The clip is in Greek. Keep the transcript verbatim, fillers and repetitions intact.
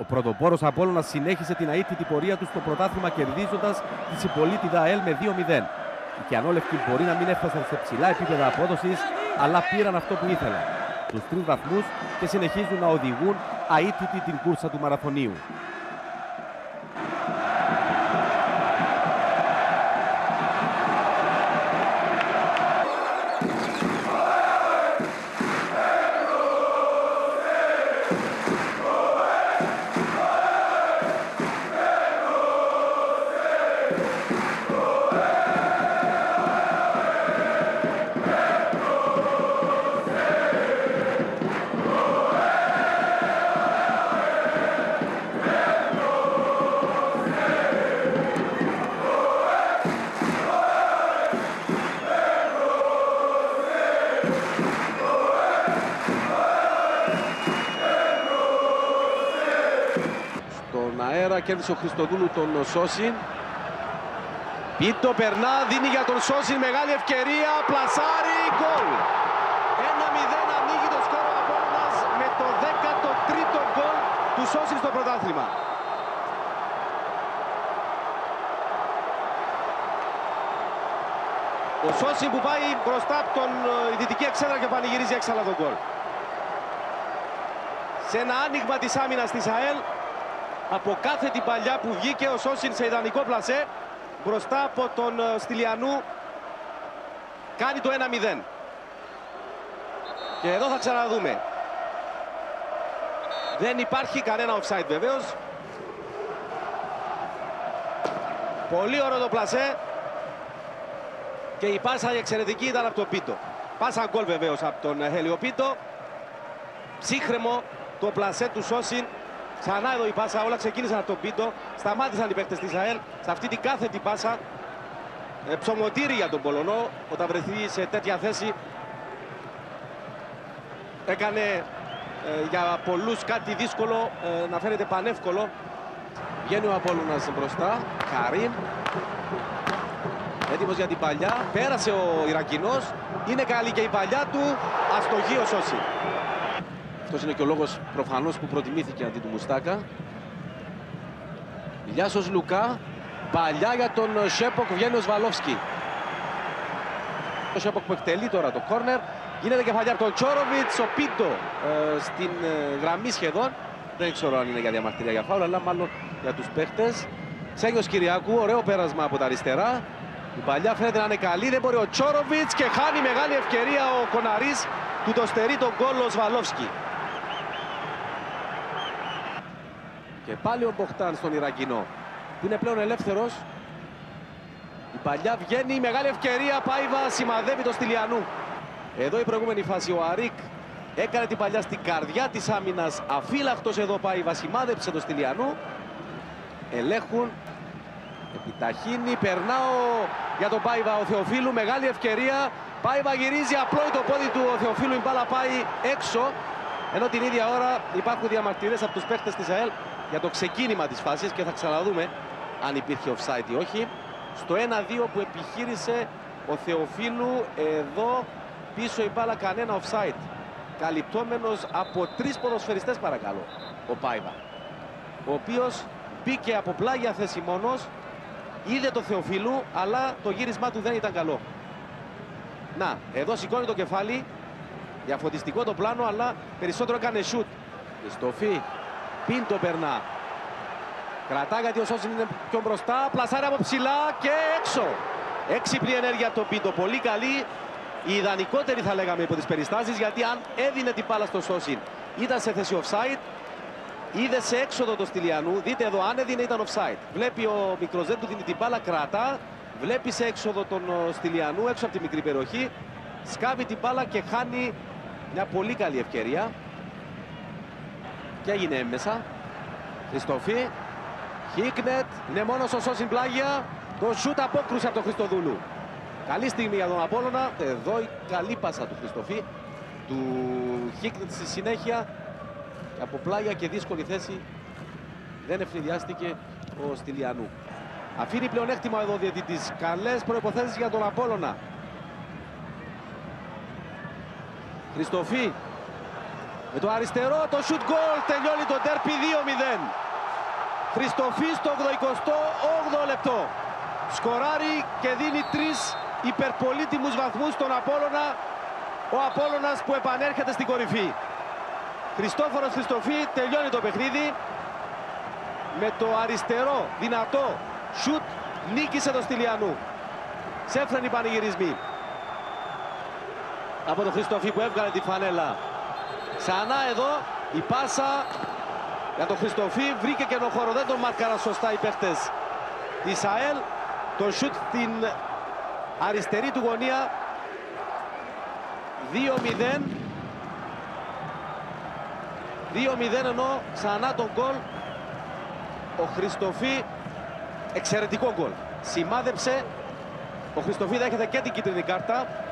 Ο πρωτοπόρος Απόλλωνας συνέχισε την αίτητη πορεία του στο πρωτάθλημα κερδίζοντας τη Συμπολίτιδα ΑΕΛ με δύο μηδέν. Οι Κιανόλευκοι μπορεί να μην έφτασαν σε ψηλά επίπεδα απόδοσης, αλλά πήραν αυτό που ήθελαν, τους τρεις βαθμούς, και συνεχίζουν να οδηγούν αίτητη την κούρσα του μαραθωνίου. Αέρα κέρδισε ο Χριστοδούλου τον Σόσιν. Πίτο περνά, δίνει για τον Σόσιν, μεγάλη ευκαιρία, πλασάρι, γκολ. ένα μηδέν ανοίγει το σκορ ο Απόλλωνας με το δέκατο τρίτο γκολ του Σόσιν στο πρωτάθλημα. Ο Σόσιν που πάει μπροστά από τον δυτική εξέδρα και πανηγυρίζει έξαλα τον γκολ. Σε ένα άνοιγμα της άμυνας της ΑΕΛ, από κάθε την παλιά που βγήκε ο Σόσιν σε ιδανικό πλασέ μπροστά από τον Στυλιανού, κάνει το ένα μηδέν. Και εδώ θα ξαναδούμε. Δεν υπάρχει κανένα offside βεβαίως. Πολύ ωραίο το πλασέ. Και η πάσα η εξαιρετική ήταν από τον Πίτο. Πάσα γκολ βεβαίως από τον Χέλιο Πίτο. Ψύχρεμο το πλασέ του Σόσιν. Ξανά εδώ η πάσα, όλα ξεκίνησαν από τον Πίτο. Σταμάτησαν οι παίκτες της ΑΕΛ σε αυτή την κάθετη πάσα. Ε, ψωμοτήρι για τον Πολωνό όταν βρεθεί σε τέτοια θέση. Έκανε ε, για πολλούς κάτι δύσκολο, ε, να φαίνεται πανεύκολο. Βγαίνει ο Απόλλωνας μπροστά. Καρίμ. Έτοιμος για την παλιά. Πέρασε ο Ιρακινός. Είναι καλή και η παλιά του. Αστοχή ο Σόση. Αυτός είναι και ο λόγος προφανώς που προτιμήθηκε αντί του Μουστάκα. Ηλιάσος Λουκά. Παλιά για τον Σέποκ, βγαίνει ο Σβαλόφσκι. Ο Σέποκ που εκτελεί τώρα το κόρνερ. Γίνεται κεφαλιά από τον Τσόροβιτς. Ο Πίντο ε, στην ε, γραμμή σχεδόν. Δεν ξέρω αν είναι για διαμαρτυρία για φάουλ, αλλά μάλλον για τους παίχτες. Ξένιος Κυριάκου, ωραίο πέρασμα από τα αριστερά. Η παλιά φαίνεται να είναι καλή, δεν μπορεί ο Τσόροβιτς και χάνει μεγάλη ευκαιρία ο Κοναρίς. Του το στερεί τον γκολ ο Σβαλόφσκι. Και πάλι ο Μποχτάν στον Ιρακινό, που είναι πλέον ελεύθερος. Η παλιά βγαίνει, μεγάλη ευκαιρία, Πάιβα σημαδεύει το Στυλιανού. Εδώ η προηγούμενη φάση, ο Αρίκ έκανε την παλιά στην καρδιά της άμυνας. Αφύλακτος εδώ Πάιβα, σημάδεψε το Στυλιανού. Ελέγχουν, επιταχύνει, περνάω για τον Πάιβα ο Θεοφίλου, μεγάλη ευκαιρία. Πάιβα γυρίζει, απλό το πόδι του ο Θεοφίλου, η μπάλα πάει έξω. Ενώ την ίδια ώρα υπάρχουν διαμαρτυρίες από τους παίχτες της ΑΕΛ για το ξεκίνημα της φάσης και θα ξαναδούμε αν υπήρχε offside ή όχι. Στο ένα δύο που επιχείρησε ο Θεοφίλου, εδώ πίσω η μπάλα, κανένα offside. Καλυπτόμενος από τρεις ποδοσφαιριστές παρακαλώ, ο Πάιβα, ο οποίος μπήκε από πλάγια θέση μόνος, είδε το Θεοφίλου, αλλά το γύρισμά του δεν ήταν καλό. Να, εδώ σηκώνει το κεφάλι, διαφωτιστικό το πλάνο, αλλά περισσότερο έκανε σουτ. Χριστοφή, Πίντο περνά. Κρατά γιατί ο Σόσιν είναι πιο μπροστά, πλασάρει από ψηλά και έξω. Έξυπνη ενέργεια από τον Πίντο, πολύ καλή. Η ιδανικότερη θα λέγαμε υπό τις περιστάσεις, γιατί αν έδινε την μπάλα στο Σόσιν ήταν σε θέση offside. Είδε σε έξοδο το Στυλιανού, δείτε εδώ, αν έδινε ήταν offside. Βλέπει ο μικρός, δεν του δίνει την μπάλα, κρατά. Βλέπει σε έξοδο τον Στυλιανού, έξω από τη μικρή περιοχή. Σκάβει την μπάλα και χάνει μια πολύ καλή ευκαιρία. Και έγινε έμμεσα. Χριστοφή, Χίκνετ, είναι μόνος ο Σόσιν πλάγια. Το σούτ απόκρουσε από τον Χριστοδούλου. Καλή στιγμή για τον Απόλλωνα. Εδώ η καλή πάσα του Χριστοφή. Του Χίκνετ στη συνέχεια. Από πλάγια και δύσκολη θέση δεν ευνηδιάστηκε ο Στυλιανού. Αφήνει πλεονέκτημα εδώ ο διαιτητής. Καλές προϋποθέσεις για τον Απόλλωνα. Χριστοφή. Με το αριστερό το shoot goal τελειώνει το ντέρπι δύο μηδέν. Χριστοφή στο ογδοηκοστό όγδοο λεπτό. Σκοράρει και δίνει τρεις υπερπολίτιμους βαθμούς στον Απόλλωνα. Ο Απόλλωνας που επανέρχεται στην κορυφή. Χριστόφορος Χριστοφή τελειώνει το παιχνίδι. Με το αριστερό δυνατό σουτ νίκησε το Στυλιανού. Ξέφρενοι πανηγυρισμοί από τον Χριστοφή που έβγαλε τη φανέλα. Ξανά εδώ η πάσα για τον Χριστοφή, βρήκε καινό χώρο, δεν τον μάρκαραν σωστά οι παίχτες της ΑΕΛ. Το σουτ στην αριστερή του γωνία. δύο μηδέν. δύο μηδέν ενώ ξανά τον γκολ. Ο Χριστοφή, εξαιρετικό γκολ. Σημάδεψε. Ο Χριστοφή δέχεται και την κίτρινη κάρτα.